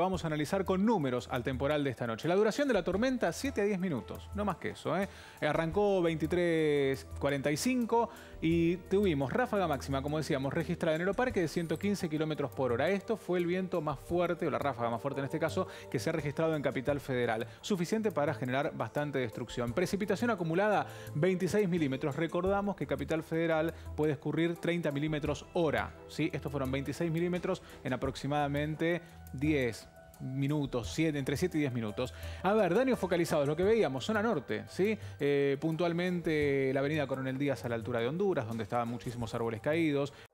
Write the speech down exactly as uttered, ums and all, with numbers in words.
Vamos a analizar con números al temporal de esta noche. La duración de la tormenta, siete a diez minutos, no más que eso. ¿eh? Arrancó veintitrés cuarenta y cinco y tuvimos ráfaga máxima, como decíamos, registrada en Aeroparque de ciento quince kilómetros por hora. Esto fue el viento más fuerte, o la ráfaga más fuerte en este caso, que se ha registrado en Capital Federal. Suficiente para generar bastante destrucción. Precipitación acumulada, veintiséis milímetros. Recordamos que Capital Federal puede escurrir treinta milímetros hora. ¿sí? Estos fueron veintiséis milímetros en aproximadamente diez minutos, siete, entre siete y diez minutos. A ver, daños focalizados, lo que veíamos, zona norte, ¿sí? Eh, puntualmente la avenida Coronel Díaz a la altura de Honduras, donde estaban muchísimos árboles caídos,